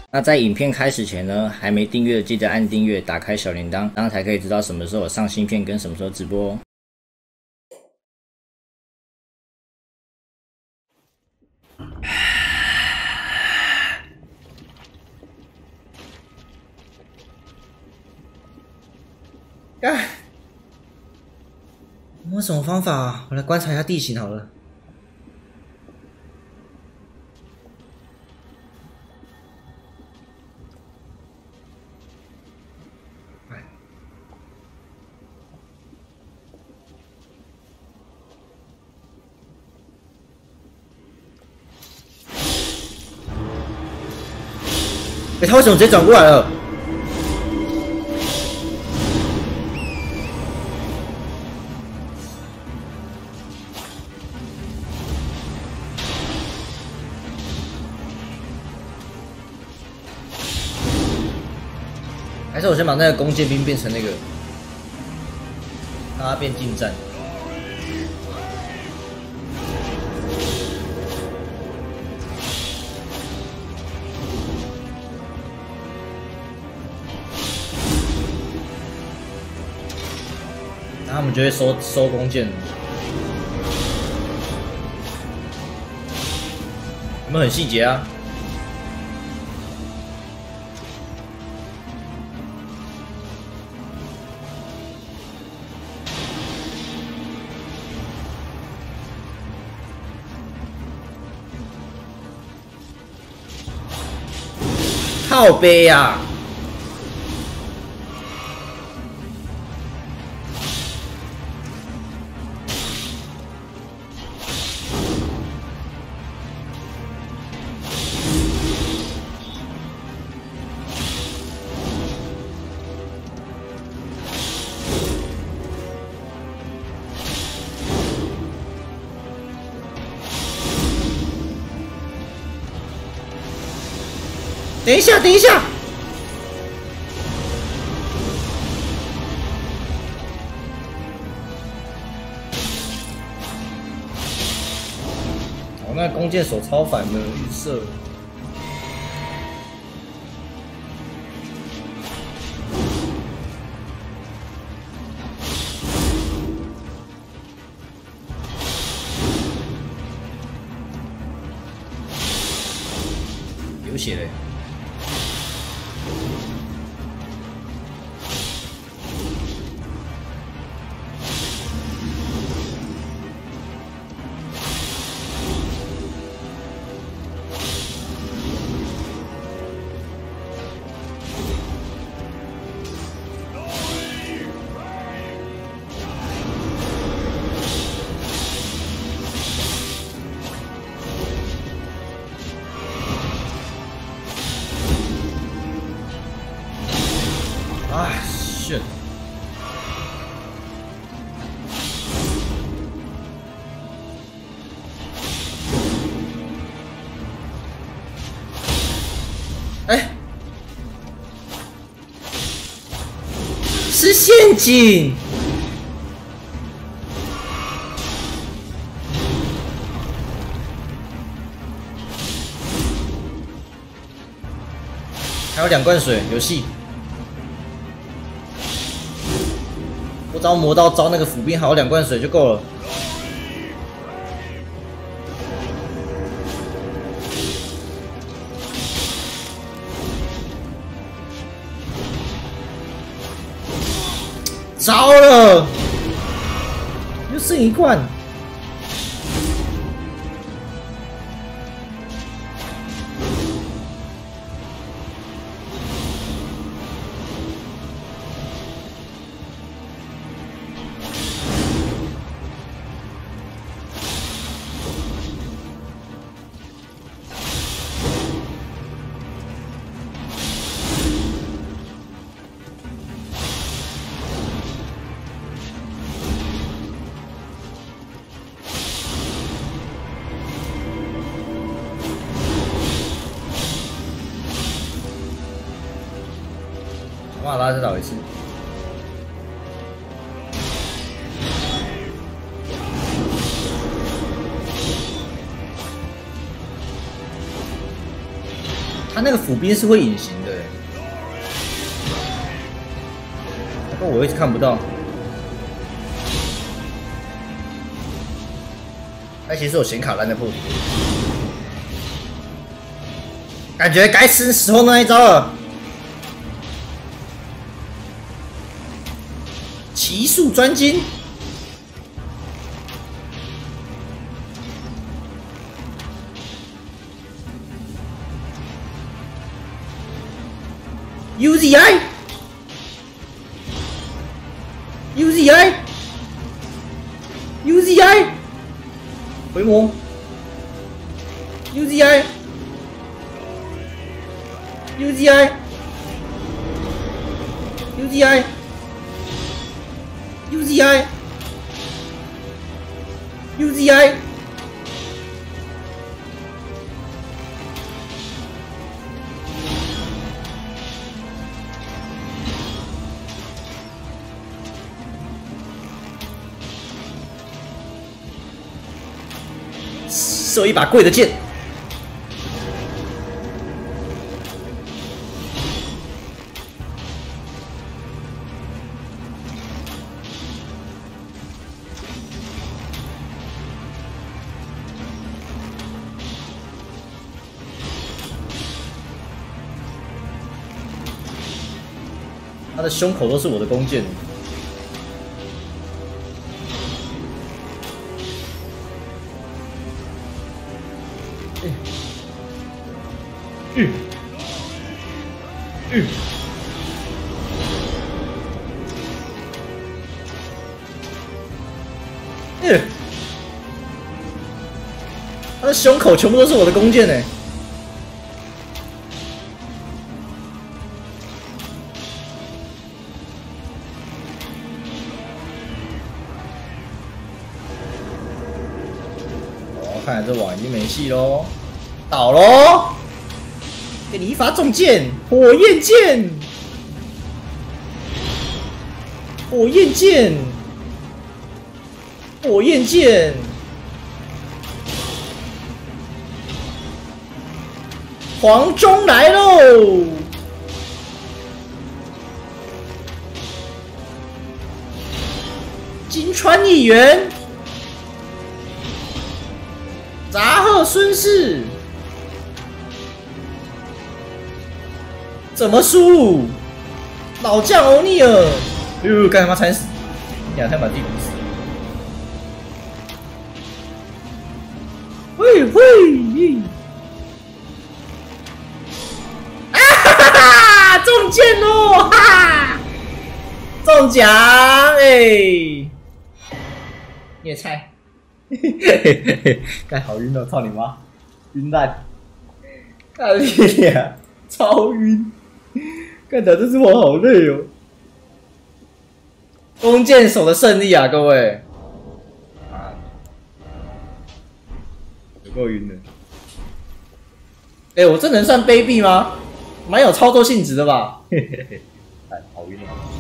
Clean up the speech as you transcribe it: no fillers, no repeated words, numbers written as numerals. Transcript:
那在影片开始前呢，还没订阅的记得按订阅，打开小铃铛，这样才可以知道什么时候有上新片跟什么时候直播哦。啊！有没有什么方法啊？我来观察一下地形好了。他为什么直接转过来了？还是我先把那个弓箭兵变成那个，让他变近战。然后他们就会收弓箭了。有没有很细节啊？靠背呀！等一下，等一下！我那弓箭手超反的预设。流血嘞！啊 shit！ 哎，是陷阱！还有2罐水，有戏！我只要磨刀招那个斧兵，还有2罐水就够了。糟了，又剩1罐。马拉再倒一次。他他那个辅兵是会隐形的，不过我一直看不到。他其实有显卡烂的破题，感觉该吃时候那一招了。奇术专精。 UZI UZI UZI 回魔 UZI UZI UZI UZI UZI 射一把贵的剑，他的胸口都是我的弓箭。 他的胸口全部都是我的弓箭呢。哦，看来这网已经没戏喽，倒喽！给你一发重剑，火焰剑，火焰剑，火焰剑。 黄忠来喽！金川议员，杂贺孙氏，怎么输？老将欧尼尔，哟，干他妈惨死！两太把地逼死！喂喂！ 中箭喽！哈哈，中奖哎！虐菜，嘿嘿嘿嘿，干好晕哦！操你妈，晕烂！干你俩，超晕！干的这只我好累哦。弓箭手的胜利啊，各位！啊，有够晕的。哎，我这能算卑鄙吗？蛮有操作性质的吧？嘿嘿嘿，好晕哦。